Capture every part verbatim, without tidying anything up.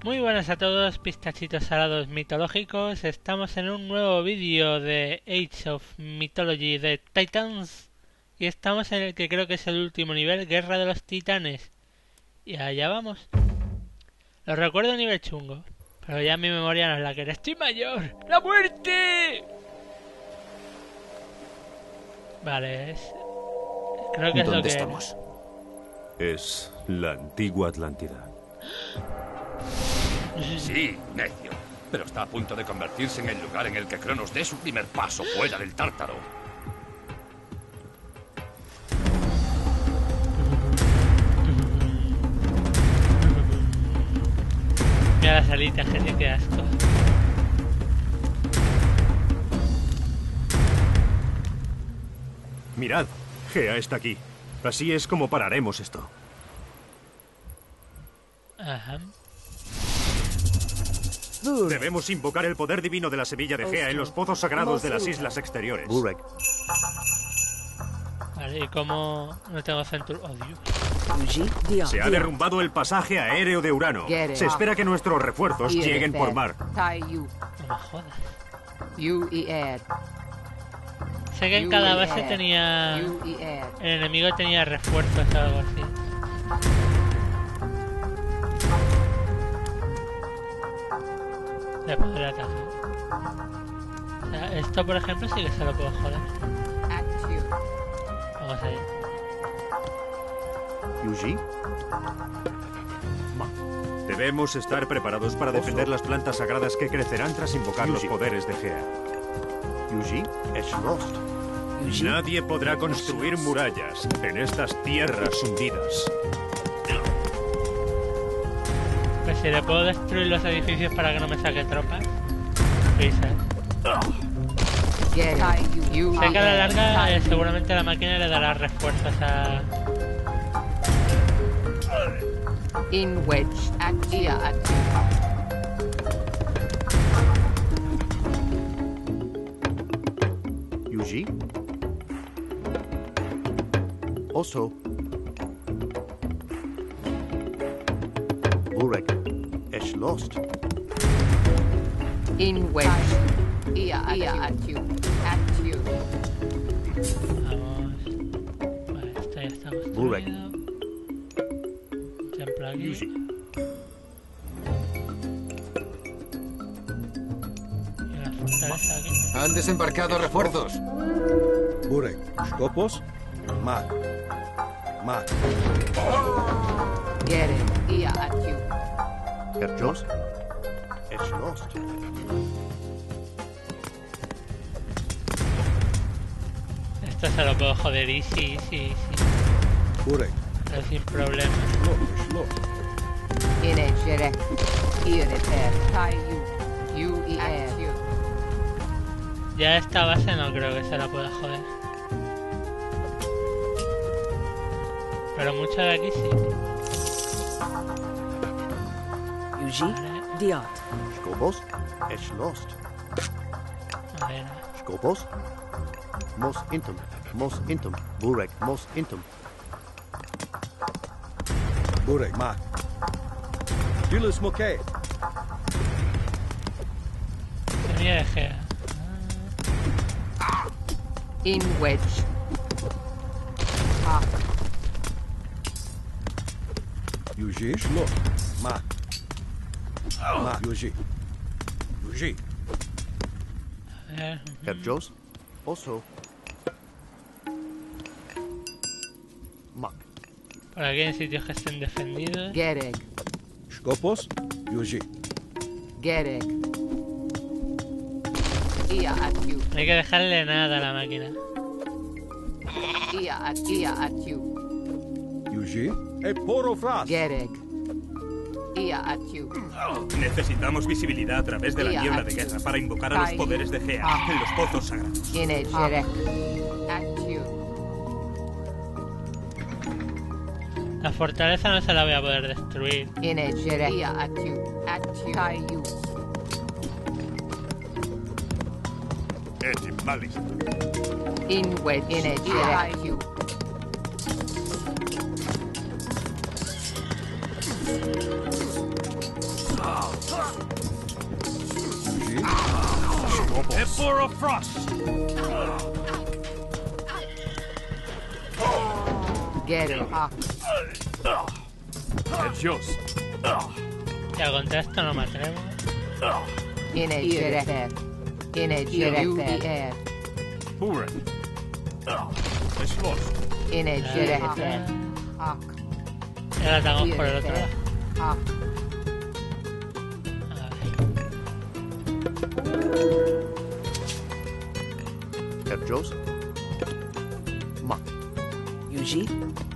Muy buenas a todos, pistachitos salados mitológicos. Estamos en un nuevo vídeo de Age of Mythology de Titans. Y estamos en el que creo que es el último nivel, Guerra de los Titanes. Y allá vamos. Lo recuerdo a nivel chungo, pero ya mi memoria no es la que era. ¡Estoy mayor! ¡La muerte! Vale, es... creo que es lo que estamos? Es la antigua Atlántida. Sí, necio. Pero está a punto de convertirse en el lugar en el que Cronos dé su primer paso fuera del Tártaro. Mira las alitas, gente, qué asco. Mirad, Gea está aquí. Así es como pararemos esto. Ajá. Debemos invocar el poder divino de la semilla de Gea en los pozos sagrados de las islas exteriores. Burek. Vale, ¿y cómo no tengo centro? Oh, Dios. Se ha derrumbado el pasaje aéreo de Urano. Se espera que nuestros refuerzos lleguen por mar. No me jodas. Sé que en cada base tenía... el enemigo tenía refuerzos o algo así. Le podré atacar. O sea, esto por ejemplo sí que se lo puedo joder. Vamos allá. Yuji. Debemos estar preparados para defender las plantas sagradas que crecerán tras invocar los poderes de Gea. Yuji es lost. Nadie podrá construir murallas en estas tierras hundidas. Pues si le puedo destruir los edificios para que no me saque tropas. Risa. Sé que a la larga eh, seguramente la máquina le dará refuerzos a... In wedge actia Yuji. Oso. Burek es lost. In wedge ia actiu actiu. Vamos. Vale, esto ya está Burek. construido. Templo aquí. Yuji. Y la fortaleza aquí. Han desembarcado refuerzos. Burek. Skopos. Mag. Mag. Gere ia actiu. Kerjos es lost. Esto se lo puedo joder y sí, sí, sí. Burek. Pero sin problema. Es lost. In edge ia repair taiu u actiu. Ya esta base no creo que se la pueda joder. Pero mucho de aquí sí. Yuji, Vale. Diot. Skopos es lost. A ver. Skopos. Mos intum. Mos intum. Burek. Mos intum. Burek. Mag. Julius Moke. Tenía de Gea. In wedge. Ah, Yuji es lost. Mag. Mag. Yuji. Yuji. A ver. Kerjos. Oso. Mag. Por aquí hay sitios que estén defendidos. Gereg Skopos. Yuji. Gereg ia actiu No hay que dejarle nada a la máquina. ia ia actiu. Yuji. E poro fras. Gereg ia actiu. Necesitamos visibilidad a través de la niebla de guerra para invocar a los poderes de Gea en los pozos sagrados. In edge actiu. La fortaleza no se la voy a poder destruir. In edge ia actiu actiu taiu. Et malis. In wedge in edge actiu. Emperor Frost. Get it. Ah. Adiós. Ya contra esto no me atrevo. In a jet. In a jet. Hurra. Es lost. In a jet. Hawk. Y ahora atacamos por el otro lado. Hawk. A ver. Herr Joes? Ma. Yuji?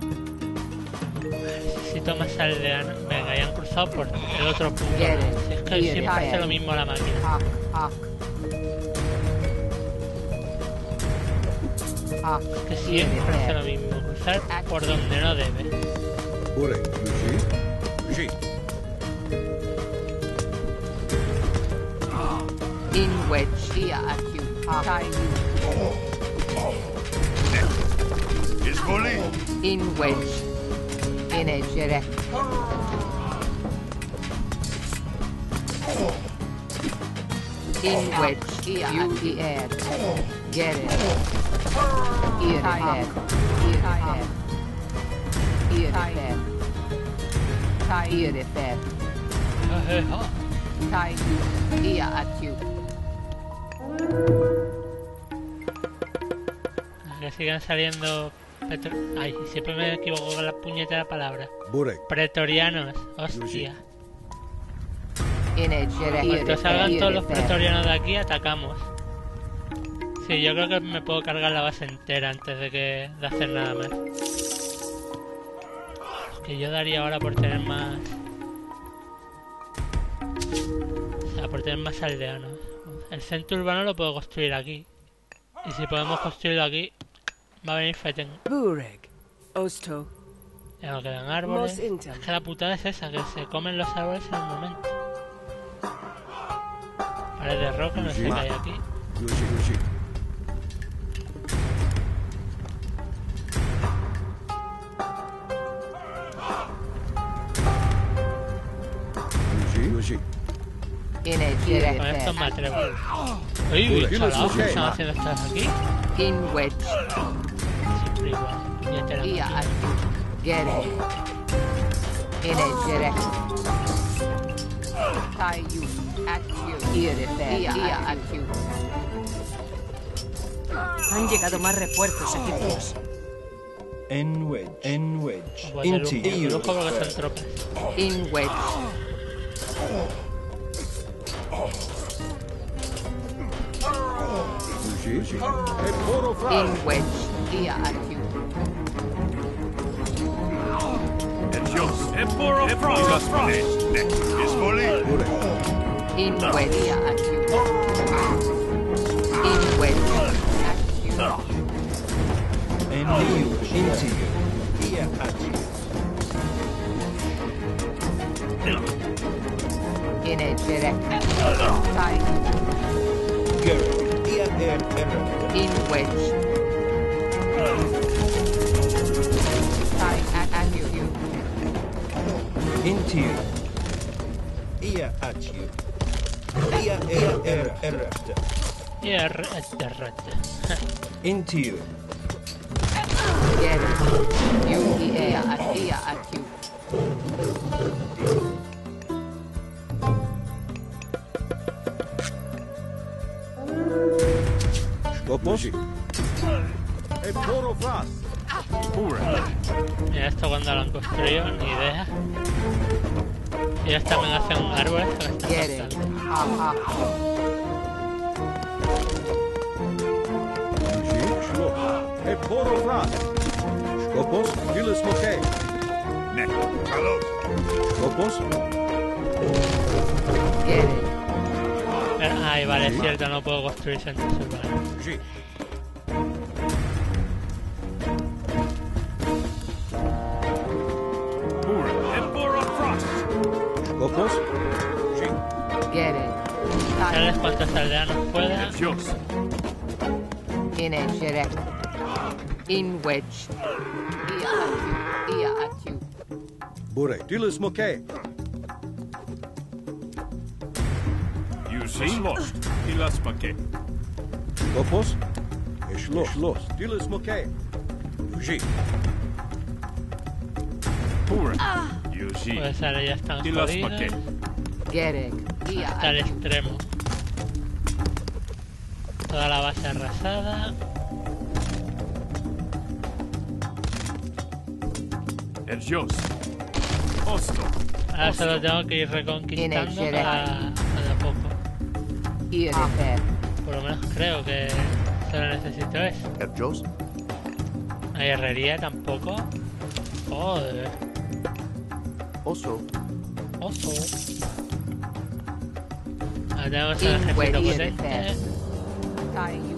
Necesito más aldeanos. Venga, ya han cruzado por el otro punto. Get it. Si es que Get it. siempre hace lo mismo la máquina. Hawk. Hawk. Hawk. Que siempre hace lo mismo. Cruzar por donde no debe. Burek. Yuji? Yuji. In wedge. Here at you. Hawk. Tie you. Es bully. In wedge. In a jet. In wedge. You the air. Get it. Ear ahead. Ear ahead. Ear ahead. Ear ahead. Tie you. Ear at you. Que sigan saliendo... Petro... Ay, siempre me equivoco con la puñetera palabra. Burek. Pretorianos. Hostia. In a jet. Cuando salgan todos los pretorianos de aquí, atacamos. Sí, yo creo que me puedo cargar la base entera antes de que de hacer nada más. Lo que yo daría ahora por tener más... O sea, por tener más aldeanos. El centro urbano lo puedo construir aquí. Y si podemos construirlo aquí, va a venir Feten. Burek. Osto. Ya no quedan árboles. Mos Intel. Es que la putada es esa, que se comen los árboles en el momento. Pared de roca, no sé qué hay aquí. Yuji, Yuji. Yuji, Yuji. In a Con esto jet. me atrevo. Uy, chalaos, ¿qué están haciendo estas aquí? In wedge. Siempre igual. Puñetera Ear máquina. at you. Get it. In a jet. Tie you. At you. Ear ahead. Ear at you. Han llegado más refuerzos egipcios. En wedge. En wedge. Pues de lujo, Inti. de lujo porque son tropas. In wedge. Yuji, Yuji. Emperor Frost. In wedge. Ear at you. Adiós. Emperor Frost. Es bully. Burek. In wedge. Ear at you. In wedge. At you. En liu. Inti. Ia achi. In a jet. Tie you. Gerrit. Ia er erra. In wedge. Tie at, at you. Inti. Ia achi. Ia er er erra. Y R, este, R. Inti. Get it. You the air at ear at you. Skopos. Emperor Frost. Hurra. Mira esto cuando lo han construido, ni idea. Ellos también hacen un árbol, esto que está Get it. faltando. Ha ha. Yuji, Shlo. Emperor Frost. Skopos. Julius Mokay. Neko. Carlos. Skopos. Get it. Pero- Ay, vale, es cierto, no puedo construir centros urbanos. Yuji. Hurra. Emperor Frost. Skopos. Yuji. Get it. ¿Sabes cuántos aldeanos pueda? Adiós. In a jet. In wedge. Ear at you. Ear at you. Burek. Julius Mokay. You see lost. Hilas Paquet. Skopos. Eshlos. Eshlos. Dilis Mokay. Yuji. Pura. Yuji. Pues ahora ya están Y las jodidos. maqué. Gereg. Hasta el Ia. extremo. Toda la base arrasada. Erjos. Osto. Ahora solo tengo que ir reconquistando Tiene para de a poco. Irefer. Por lo menos creo que solo necesito eso. Erjos. Hay herrería tampoco. Joder. Oso. Ojo. Ahora tenemos un In ejército way potente. Tayu.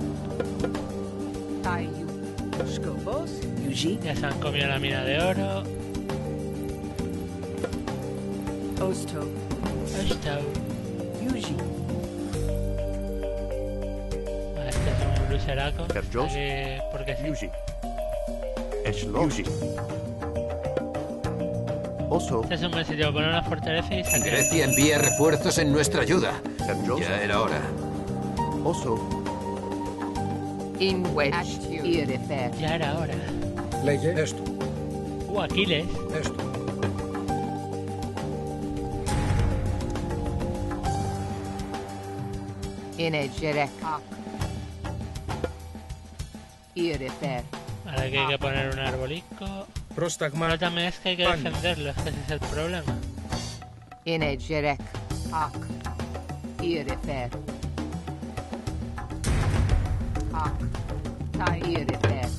Tayu. Skopos. Yuji. Ya se han comido la mina de oro. Osto. Esto. Yuji. Ah, este es un luceraco. Kerjos. Aquí- Porque sí. Yuji. Eshlos. Yuji. Oso. Este es un buen sitio para poner una fortaleza y sacar. Grecia envía refuerzos en nuestra ayuda. Erjos. Ya era hora. Oso. In wedge. Irefer. Ya era hora. Λέγε. Έστω. Uh, Aquiles. Έστω. Inegerek. Irefer. Ahora que hay que poner un arbolico. Πρόσταγμα. Pero también es que hay que Pan. defenderlo, es que ese es el problema. Inegerek. Ak. Irefer. Ak. Tai Irefer.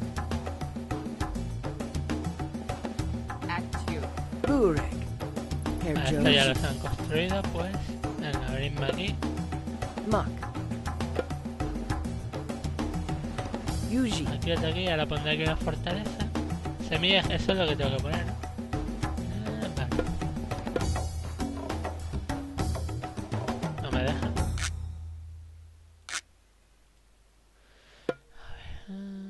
Actu. Burek. Ah, esto ya Erjos. los han construido, pues. Venga, abrirme aquí. Mak. Yuji. Aquí, otro aquí, ahora pondré aquí una fortaleza. Semillas, eso es lo que tengo que poner, ¿no? Ah, vale. No me deja. A ver.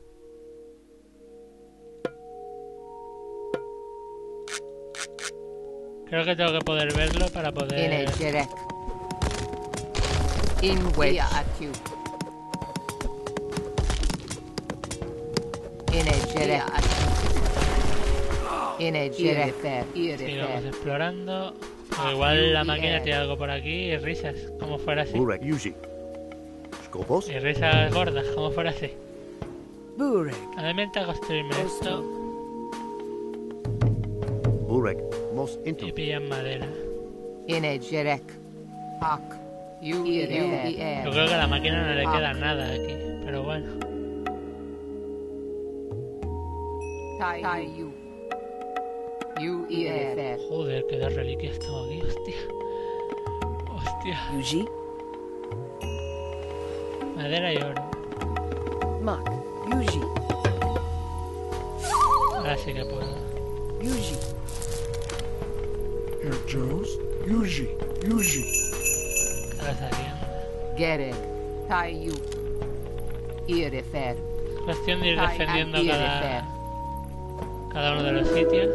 Creo que tengo que poder verlo para poder... Inegerek. In wedge. Actu. Inegerek. Inegerek. Sigamos Irefer. explorando. O igual la máquina tiene algo por aquí y risas, como fuera así. Burek. Yuji. Skopos. Y risas gordas, como fuera así. Burek. Ahora me intenta construirme esto Burek. Mos y Intum. pillan madera. Inegerek. Ak. Yo Irefer. creo que a la máquina no le queda nada aquí, pero bueno. Tayu. You Irefer. Joder, qué de reliquias tengo aquí, hostia. Hostia. Yuji. Madera y oro. Mak. Yuji. Ahora sí que puedo. Yuji. Erjos. Yuji. Yuji. Ahora saliendo. Gerek. Tayu. Irefer. Es cuestión de ir Tai- defendiendo Irefer. cada, cada uno de los sitios.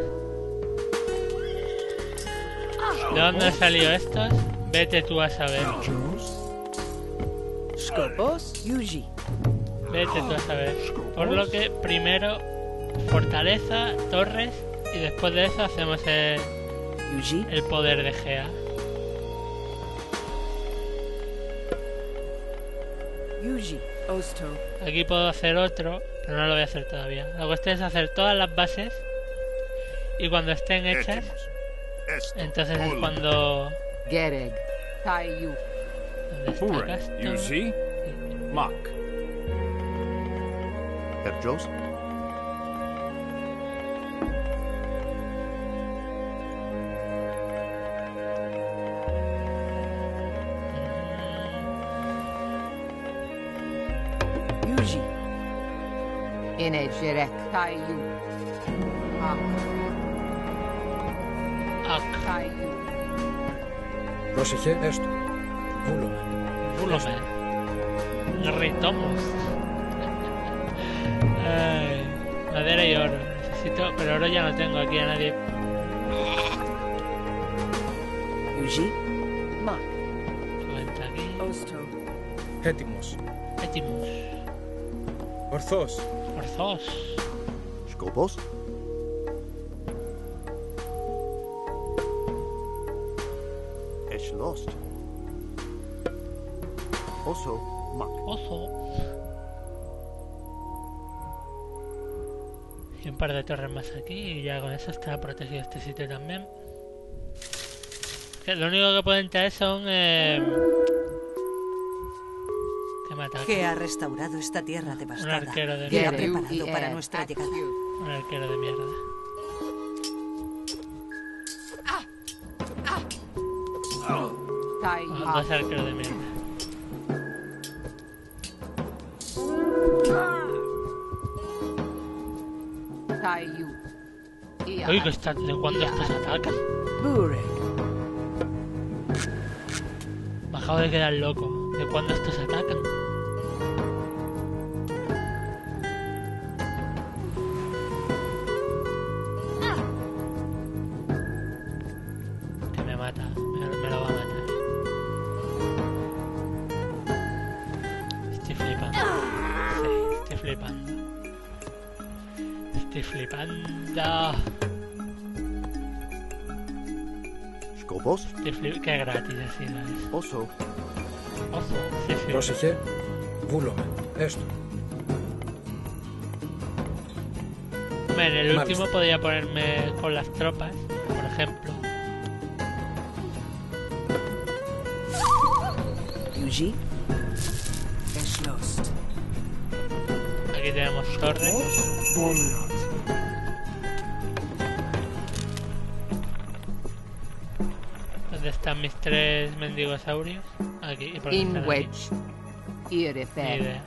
¿De dónde han salido estos? Vete tú a saber. Erjos. Skopos. Yuji. Vete tú a saber. Por lo que primero fortaleza, torres y después de eso hacemos el, Yuji. el poder de Gea. Yuji. Osto. Aquí puedo hacer otro, pero no lo voy a hacer todavía. La cuestión es hacer todas las bases y cuando estén hechas, entonces es cuando... Gereg. Tayu. ¿Dónde está Pura. Casto? Yuji. Mak. Erjos. Yuji. Inegerek. Tayu. Ak. Ak. Tayu. Πρόσεχε. Έστω. Βούλομαι. Βούλομαι. Ritomos. Ay, madera y oro. Necesito, pero oro ya no tengo aquí a nadie. Yuji. Mak. Cuenta aquí. Osto. Hetimos. Etimus. Orthos. Orthos. Skopos. Eschlost. Oso. Mak. Ozo. Y un par de torres más aquí y ya con eso está protegido este sitio también. Que lo único que pueden traer son... Eh... ¿Qué mata? Que ha restaurado esta tierra Un devastada arquero de y la ha mierda. preparado para nuestra llegada. Un arquero de mierda. Tai Ah, dos arqueros de mierda. Tayu. Uy, que está, ¿de cuándo estos atacan? Burek. Me acabo de quedar loco. ¿De cuándo estos atacan? Que me mata. Me, me lo va a matar. Estoy flipando. Sí, estoy flipando. Estoy flipando. Skopos. Estoy flip... Qué gratis así lo es. Oso. Ozo. Sí, sí. Πρόσεχε. Βούλομαι. Έστω. Hombre, en el Vale. último podría ponerme con las tropas, por ejemplo. Yuji. Eschlost. Aquí tenemos torres. ¿Dónde están mis tres mendigosaurios? Aquí. ¿Y por qué están In aquí? wedge. Ni Irifer. idea.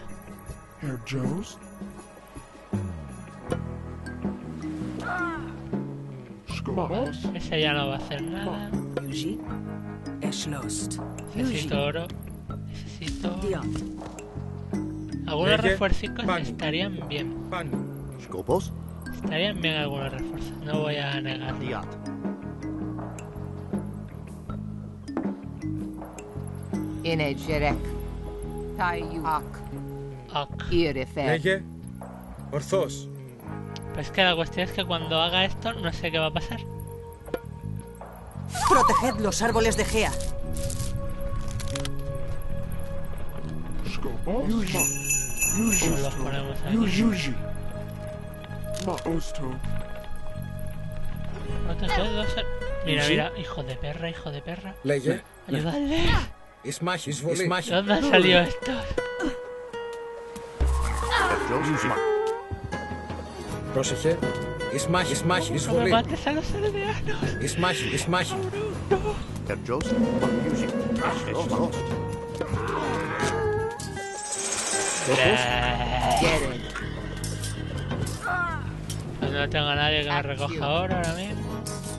Ese ya no va a hacer nada. Yuji. Eschlost. Yuji. Necesito oro. Necesito... Dion. Algunos Oye, refuercicos pan. estarían bien. Πάνι. Skopos. Estarían bien algunos refuerzos. No voy a negarlo. Diat. In Ejerek. Tayu. Ak. Ok. Irifer. Λέγε. Ορθός. Pero es que la cuestión es que cuando haga esto no sé qué va a pasar. Proteged los árboles de Gea. Pues los ponemos aquí. Proteger los... Mira, mira, hijo de perra, hijo de perra. Λέγε. ¡Ayudadle! Εις μάχη. Εις μάχη. ¿Dónde han salido estos? Erjos. Mak. Πρόσεχε. Εις μάχη. Εις μάχη. ¡No me Εισβολή. mates a los aldeanos! Εις μάχη. Εις μάχη. Erjos. Mak. Yuji. Eschlost. Get it. Pues no tengo a nadie que me recoja oro ahora mismo.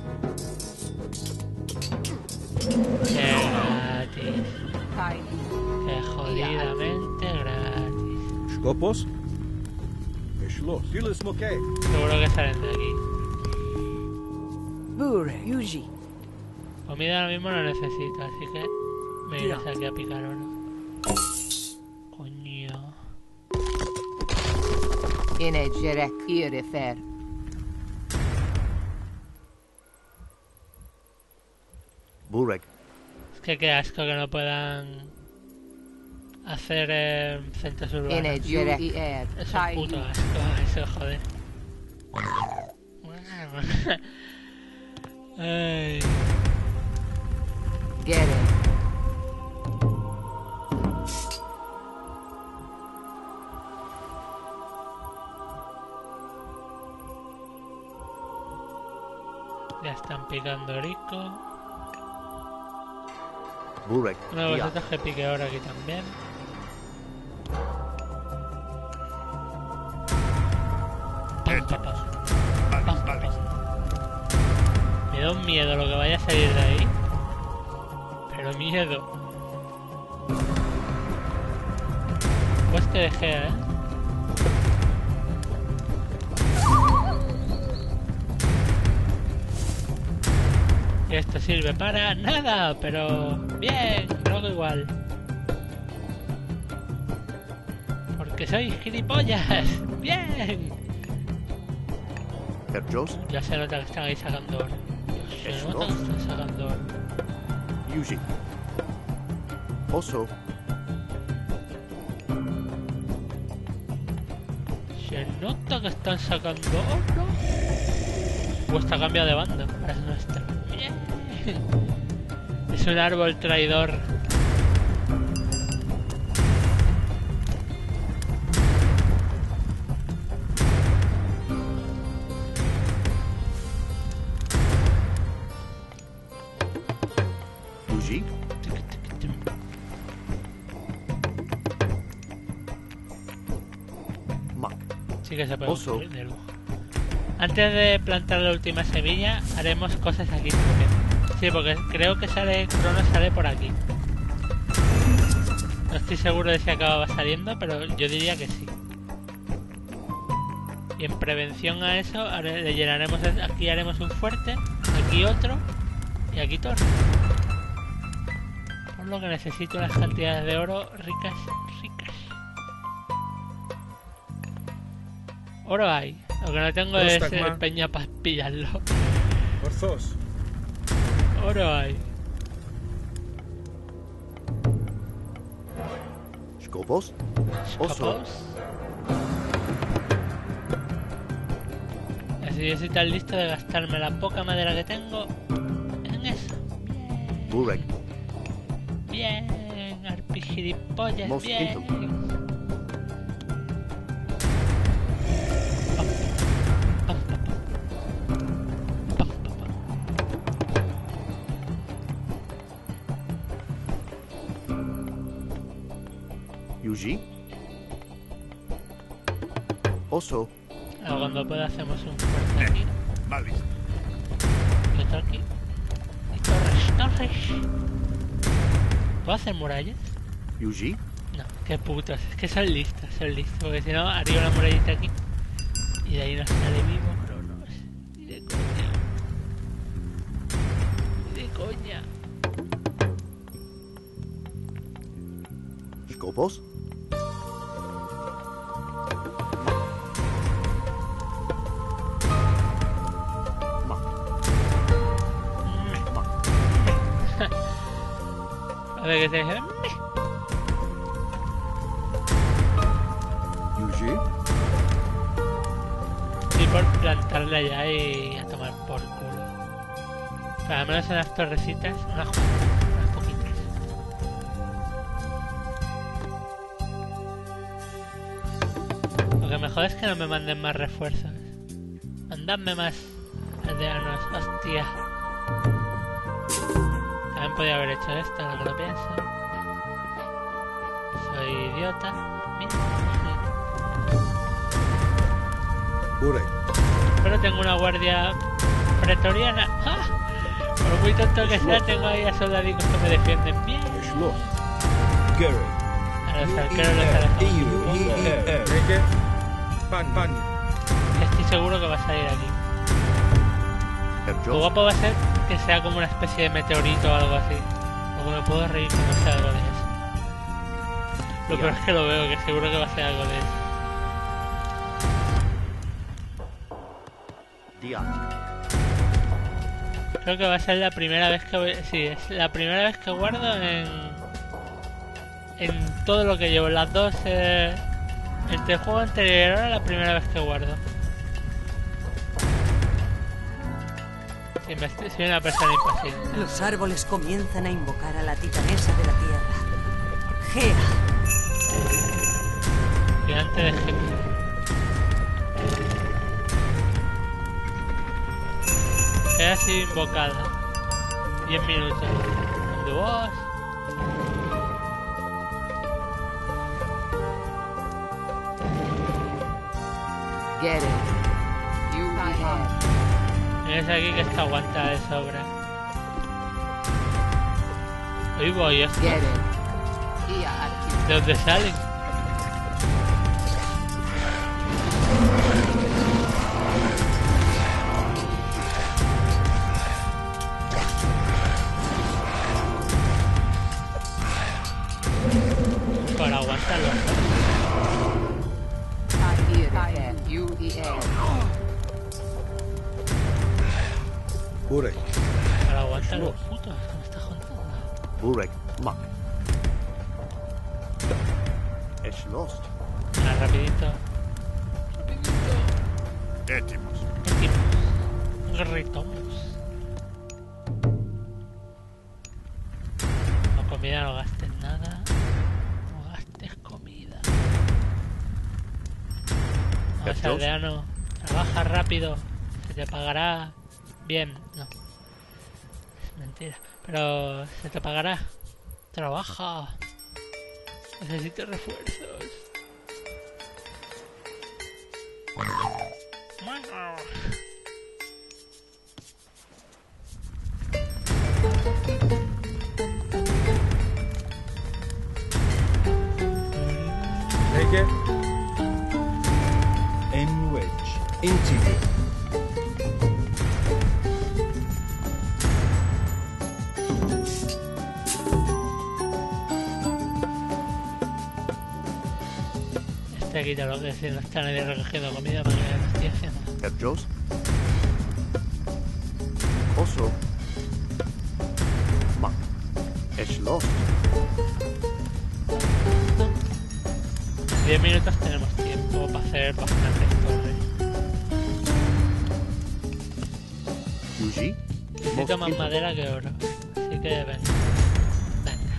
¡Qué gratis! Tayu. ¡Qué jodidamente gratis! Σκόπος. Εschlost. Τίλες μοκέ. Seguro que salen de aquí. Burek. Yuji. Comida ahora mismo no necesito, así que me iré aquí a picar oro. Coño. In Ejerek. Irifer. Burek. Es que qué asco que no puedan hacer eh, centros In urbanos. Ejerek. Es un puto asco, eso joder. Ay. Get it. Ya están picando rico. Burek. Uno de Diat. vosotros que pique ahora aquí también. Pam, pam, pam. Pam, pam, pam. Me da un miedo lo que vaya a salir de ahí. Pero miedo. Pues te dejé, ¿eh? Y esto sirve para nada, pero bien, luego igual. ¡Que sois gilipollas! ¡Bien! Herr Jost, Ya se nota que están ahí sacando oro. Se Eso. nota que están sacando oro. Yuji. Oso, Se nota que están sacando oro. O está cambiado de banda. Ahora es nuestro. ¡Bien! Es un árbol traidor. Yuji, Mak, Sí que se puede Oso. construir de lujo. Antes de plantar la última semilla, haremos cosas aquí también. Sí, porque creo que sale Crono sale por aquí. No estoy seguro de si acababa saliendo, pero yo diría que sí. Y en prevención a eso, haré- le llenaremos, aquí haremos un fuerte, aquí otro y aquí torre. Por lo que necesito unas cantidades de oro ricas, ricas. Oro hay. Lo que no tengo es Ostagma. eh, peña para pillarlo. Orthos. Oro hay. Skopos, Oso, Capos. Así yo soy tan listo de gastarme la poca madera que tengo en eso. Burek, Bien, arpigilipollas, Mosquito. bien. Pam, pam, pam. Pam, pam, pam. Yuji, Oso, Ahora cuando pueda hacemos un fuerte aquí. Vale. Y otro aquí. Y torres, torres. ¿Puedo hacer murallas? Yuji, No, qué putos, es que son listos, son listos, porque si no haría una murallita aquí y de ahí nos sale vivo Cronos. Y de coña. Y de coña. Skopos, Mak, Mak, A ver que se dice. Yuji. Y por plantarle allá y a tomar por culo. Pero al menos en las torrecitas, unas cuantas, unas poquitas. Lo que me jode es que no me manden más refuerzos. Mandadme más aldeanos, hostia. También podría haber hecho esto, ahora que lo pienso. Soy idiota. Bien. Burek. Pero tengo una guardia pretoriana. ¡Ah! Por muy tonto que sea, tengo ahí a soldadicos que me defienden bien. Schloss. Gary. A los arqueros les haré Reke. Pan, pan. Estoy seguro que va a salir aquí. Herr Lo Jost, guapo va a ser que sea como una especie de meteorito o algo así. Luego me puedo reír como sea algo de eso. Lo peor es que lo veo, que seguro que va a ser algo de eso. Diat, Creo que va a ser la primera vez que voy... Sí, es la primera vez que guardo en... En todo lo que llevo. Las dos... Eh... Entre el juego anterior y ahora la primera vez que guardo. Sí, me estoy... Soy una persona impaciente. Los árboles comienzan a invocar a la titanesa de la tierra. Gea. Gigante de Gea. Gea ha sido invocada. diez minutos. ¿Dónde vas? Get it. You have. Tienes aquí que está aguantada de sobra. Ahí voy, esto. Get it. Yeah. ¿De dónde salen? Para aguantarlo. los lost. putos que me estás contando. Burek, Mak. Es lost. Ah, rapidito. Étimos. Equipos. Guerritos. No, comida, no gastes nada. No gastes comida. Vamos, Carlos. aldeano. Trabaja rápido. Se te pagará bien. No. Es mentira. Pero se te pagará. Trabaja. Necesito refuerzos. Take it. N wedge. Integer. Este quita lo que si no está nadie recogiendo comida para que lo estoy haciendo. Hebjos. Also. Mak. Es lost. diez minutos tenemos tiempo para hacer bastantes torres. Yuji. Necesito más madera que oro. Así que venga. Venga.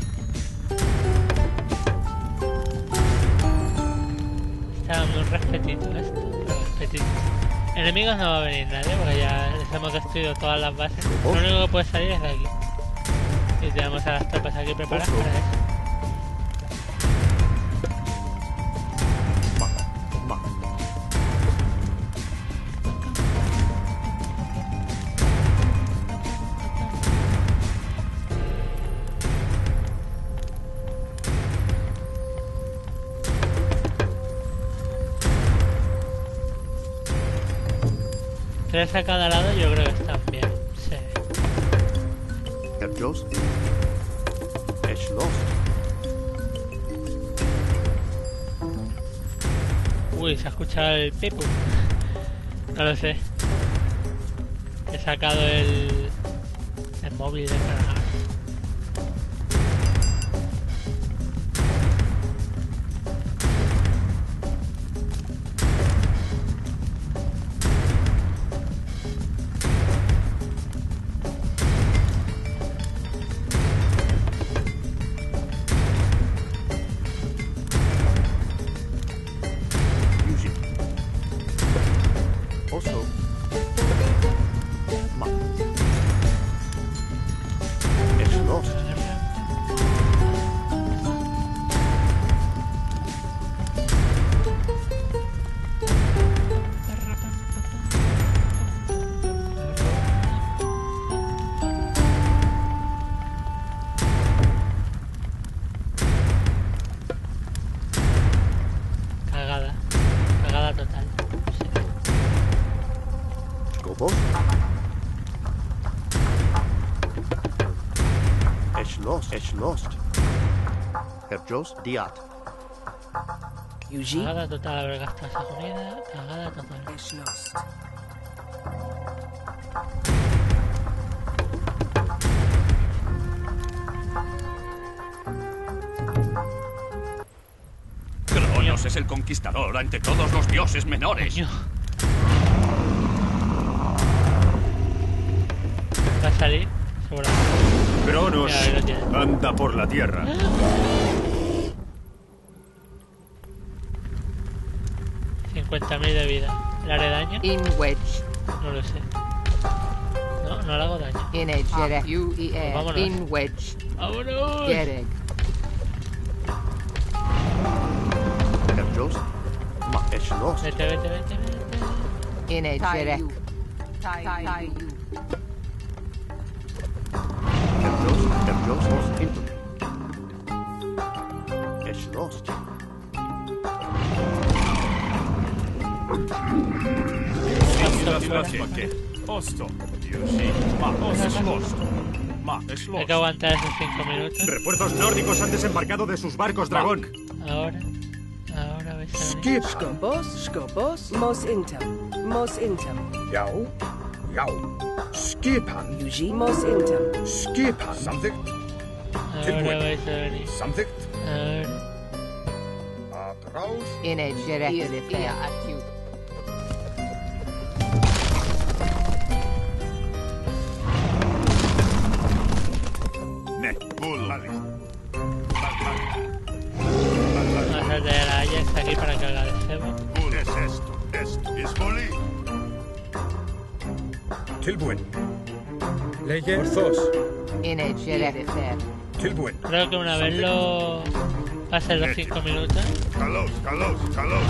Está dando un respetito esto. Un respetito. Enemigos no va a venir nadie porque ya les hemos destruido todas las bases. Lo único que puede salir es de aquí. Y tenemos a las tropas aquí preparadas para eso. Tres a cada lado yo creo que están bien. Sí. Hebjos. Es lost. Uy, se ha escuchado el pipu. No lo sé. He sacado el, el móvil de cargar. Yuji. Also. Mak. Es lost. Cagada. Cagada total. Sí. Skobos. Es lost. Es lost. Hebjos. Diat. Yuji Cagada total haber gastado esa comida. Cagada total. is lost. Cronos es el conquistador ante todos los dioses menores. Coño. Va a salir, seguramente. Cronos Ya, ahí lo tiene. anda por la tierra. cincuenta mil de vida. ¿Le haré daño? In wedge. No lo sé. No, no le hago daño. In edge. Gerek. U E Pues R. vámonos. In wedge. ¡Vámonos! Gerek. Hebjos. Mak. Es lost. Vete, vete, vete, vete. In edge. Gerek. Hebjos. Hebjos. Os into. Es lost. Osto. Yuji. Ma. Os es lost. Ma. Es Hay lost. que aguantar esos cinco minutos. Refuerzos nórdicos han desembarcado de sus barcos dragón. Ahora. Ahora vais a venir. Skip. Skobos, Skobos, Mos Intam, Mos Intam. Yao. Yao. Skipan. Yuji. Mos Intim. Skipan. Something. Ahora vais a venir. Something. A ver. Atraus. In a direct ia acute. Ne. Bull. Vale. Vamos a traer a Ajax aquí para que haga de cebo. Bull. Es esto. Esto. Es Bolí. Tilbuin. Leye. Orthos. In a direct. Tilbuin. Creo que una vez lo pasen los cinco minutos. Calos. Calos. Calos.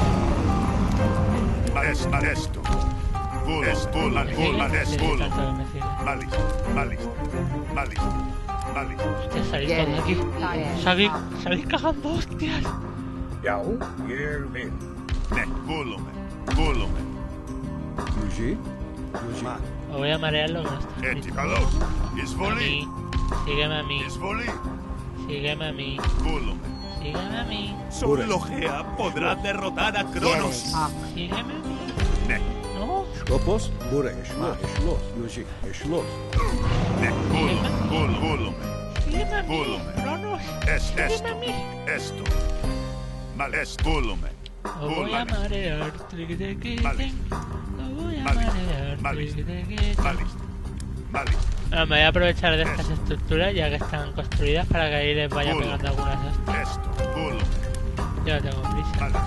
Es esto. Bull. Es Bull. Bull. Es Sí, Bull. tanto que me sirve. Malis. Malis. Malis. Malis. Hostia, salid todos de aquí. Salid, salid cagando, hostias. Yao. Yervin. Ne. Volume. Volume. Yuji. Yuji. Me voy a marear lo que no está Eti. escrito. Calos. Es A Bolí. mí. Sígueme a mí. Es Bolí. Sígueme a mí. Volume. Sígueme a mí. Solo Logea podrá derrotar a Cronos. Sígueme a mí. Ne. No. Skopos. Bure. Eshma. Eshlos. Yuji. Eshlos. Ne. Bul. Bul. Volume. Sígueme a mí. Volume. Cronos. Es Sígueme esto. a mí. Esto. Mal es volume. Lo voy a marear. Triqui-tiqui-ting. Vale. Lo voy a Vale. marear. Vale. Triqui-tiqui-ting. Malis. Malis. Bueno, me voy a aprovechar de estas estructuras ya que están construidas para que ahí les vaya Volume. pegando algunas hostias. Esto. Volume. Yo no tengo prisa. Malis.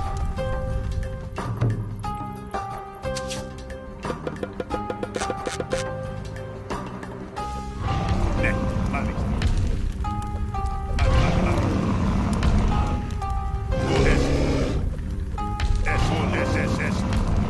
Ne. Malis. Mal, mal, mal. Bull es. Es bull es, es esto.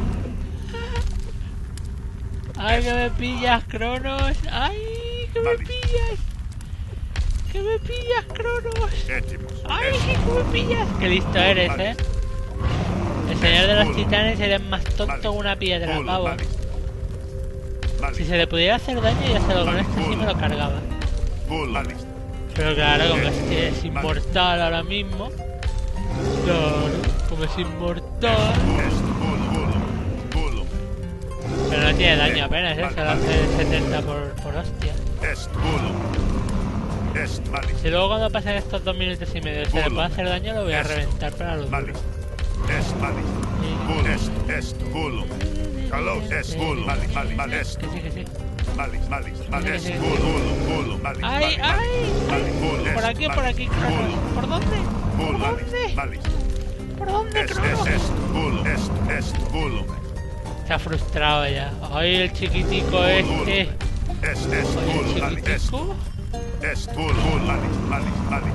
¡Ay, que me pillas, Cronos! ¡Ay, que me Vale. pillas! ¡Que me pillas, Cronos! Étimos. ¡Ay, Esto. que me pillas! ¡Qué listo eres, Vale. eh! El señor de los Bull. titanes eres más tonto Vale. que una piedra, Bull, pavo. Malis. Malis. Si se le pudiera hacer daño, ya se lo con Vale. esto sí Bull. me lo cargaba. Bull. Malis. Pero claro, como Vale. este es inmortal ahora mismo... Claro, como es inmortal... Esto. Bull. Bull. Bull. Pero no tiene daño apenas, eh, Vale. se lo hace setenta por, por hostia. Esto. Bull. Esto. Malis. Si luego cuando pasen estos dos minutos y medio se le Bull. puede hacer daño, lo voy a Esto. reventar para los Malis. duros. Es Malis. Bull. Esto. Esto. Bull. Calos. Es Bull. Malis. Malis. Malis. Esto. Que sí, que sí. Malis. Malis. Malis. Sí, sí, sí. Bull. Bull. Bull. Malis. ¡Ay, Malis. ay! Malis. Bull. Por Esto. aquí, por Malis. aquí, Cronos. Bull. ¿Por dónde? Bull. ¿Por Malis. dónde? Malis. ¿Por dónde, Es, Cronos? es, esto. Bull. Esto. Esto. Bull. Se ha frustrado ya. ¡Ay, el chiquitico este! Es, es, ¡Ay, Bull. el Malis. Esto. chiquitico! Es Bull. Bull. Malis. Malis. Malis.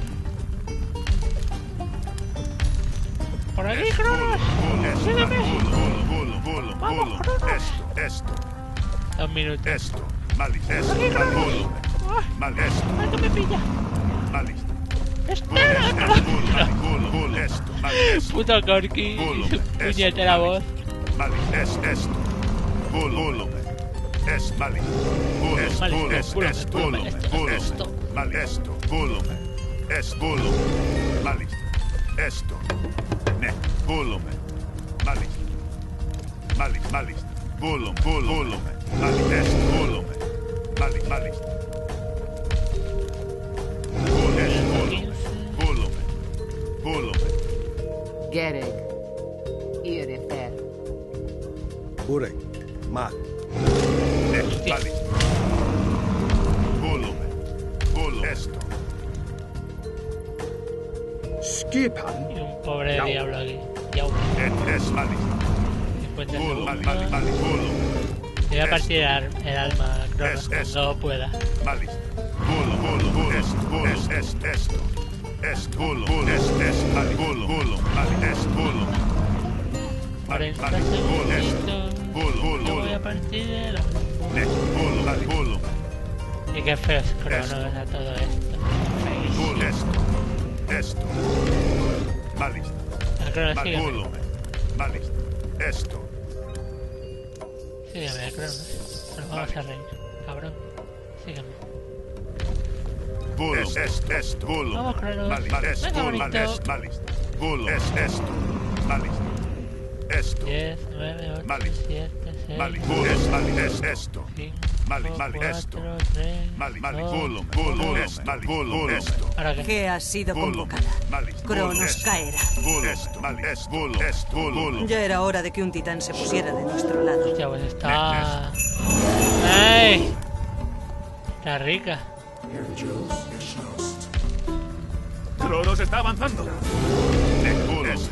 ¡Por aquí, Es Bull. Cronos! Bull. Esto. ¡Sígueme! Bull. Bull. Bull. Bull. Vamos, Bull. Cronos. Esto. Esto. Dos minutos. Esto. Malis. Esto. Aquí, Cronos. Bull. ¡Ay, Malis. Esto. ay, que me pilla! Malis. Bull. ¡Espera, Esto. Cronos! Bull. Malis. Bull. Bull. Esto. Malis. Esto. Puto Corky, Bull. puñetera Esto. voz. Malis. Es esto. Bull. Bull. Es Malis. Bull. Es Malis, Bull. Es bull, esto. bull, Bull. esto, Bull. esto. Malis. Esto. Bull. Es Bull. Malis. Esto. Ne. Bull. Malis. Malis. Malis. Bull. Bull. Bull. Malis. Esto. Bull. Malis. Malis. Bull. Es Bull. Bull. Bull. Gereg. Irifer. Bure. Ma. Ne. Malis. Bull. Bull. Esto. Skipan. Y un pobre Yau. diablo aquí. Yau. Et es Malis. cincuenta Bull. Malis. segundos. Malis. Bull. Le voy a partir el, el alma a Cronos Es- es- cuando pueda. Malis. Bull. Bull. Bull. Es. Bull. Es. Es. Esto. Es. Bull. Bull. Es. Es. Malis. Bull. Bull. Malis. Es. Bull. Malis. cuarenta Malis. Bull. Es. segunditos. Bull. Bull. Yo voy a Bull. partir el alma. Ne. Bull. Malis. Bull. Y qué feo es Cronos Esto. a todo esto. Bull. Esto. Esto. Malis. A Cronos, Mal. sígueme. Bull. Malis. Esto. Sígueme, Cronos. Nos vamos a reír. Cabrón. Sígueme. Bull. Es. Es. Esto. Bull. Vamos, Cronos. Malis. Es. Venga, Bull. bonito. Malis. Malis. Bull. Es. Esto. Malis. Esto. diez, nueve, ocho, Malis. siete, seis, Mali, es, Mali, es esto. cinco, Mali, Mali, esto. cuatro, tres, Mali, Mali, dos. Gollum, Gollum, es, Mali, Gollum, esto. ¿Ahora qué? Que ha sido Gollum, convocada. Mali, Cronos Gollum, es, caerá. Gollum, esto, Mali, es, Gollum, es, Gollum. Ya era hora de que un titán se pusiera de nuestro lado. Hostia, pues está... ¡Ay! Está rica. Cronos está avanzando. Es, Gollum, esto.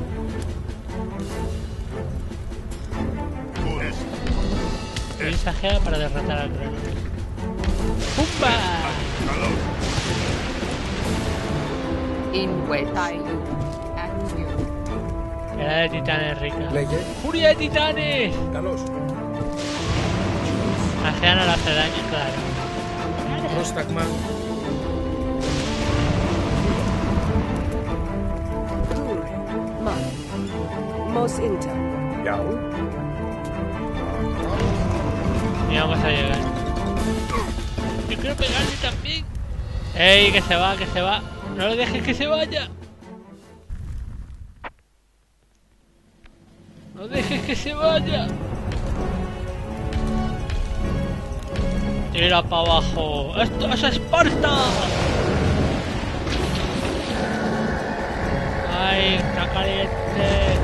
Gollum, esto. Mensajea para derrotar a Cronos. ¡Pumba! Calor. In which accio. Era de titanes rica. Leye. ¡Furia de titanes! Kalos. Magia no le hace daño, claro. Rostagman. Gur. Man. Mos Inter. Yao. Y vamos a llegar. Yo quiero pegarle también. ¡Ey! Que se va, que se va. No lo dejes que se vaya. No dejes que se vaya. Tira para abajo. ¡Esto es Esparta! ¡Ay! Está caliente.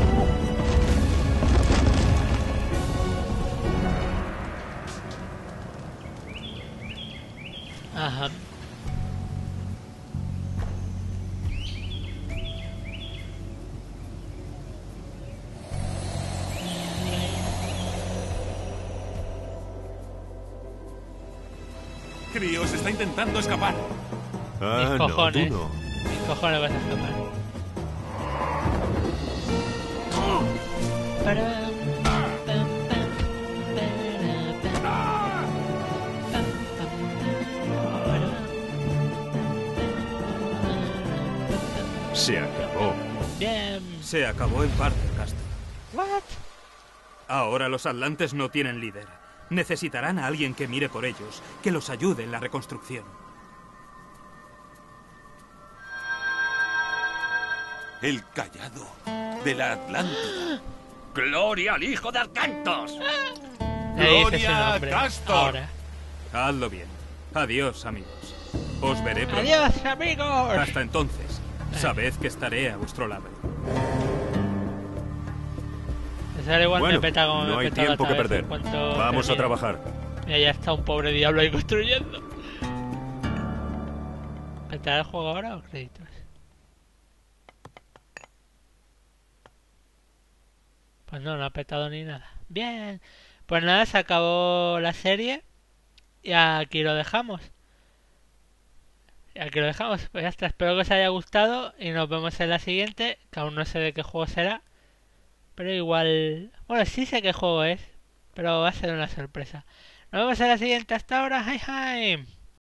Ajá. Críos está intentando escapar. Ah, Mis no, cojones. tú no. Mis cojones vas a escapar. Para- Se acabó. Bien. Se acabó en parte, Castor. What? Ahora los atlantes no tienen líder. Necesitarán a alguien que mire por ellos, que los ayude en la reconstrucción. El callado de la Atlántida. ¡Gloria al hijo de Arcantos! Ahí dice su ¡Gloria a nombre. Castor! Ahora. Hazlo bien. Adiós, amigos. Os veré pronto. ¡Adiós, amigos! Hasta entonces, sabed que estaré a vuestro lado. Esa igual Bueno, me peta como no me hay petó la tiempo que otra vez perder. en cuanto Vamos a termine. trabajar. Mira, ya está un pobre diablo ahí construyendo. ¿Petará el juego ahora o créditos? Pues no, no ha petado ni nada. Bien. Pues nada, se acabó la serie. Y aquí lo dejamos. Y aquí lo dejamos. Pues ya está. Espero que os haya gustado. Y nos vemos en la siguiente. Que aún no sé de qué juego será. Pero igual... Bueno, sí sé qué juego es. Pero va a ser una sorpresa. Nos vemos en la siguiente. Hasta ahora. Hi, hi.